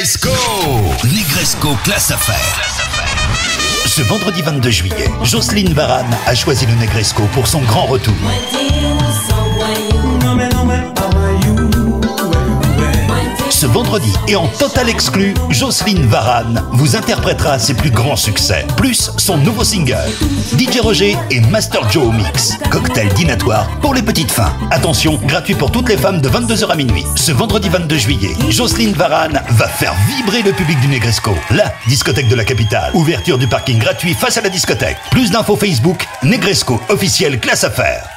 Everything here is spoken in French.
Negresco. Negresco classe affaires. Ce vendredi 22 juillet, Jocelyne Varane a choisi le Negresco pour son grand retour. Ce vendredi et en total exclu, Jocelyne Varane vous interprétera ses plus grands succès, plus son nouveau single, DJ Roger et Master Joe Mix, cocktail dînatoire pour les petites fins. Attention, gratuit pour toutes les femmes de 22h à minuit. Ce vendredi 22 juillet, Jocelyne Varane va faire vibrer le public du Negresco, la discothèque de la capitale. Ouverture du parking gratuit face à la discothèque. Plus d'infos Facebook, Negresco officiel classe affaires.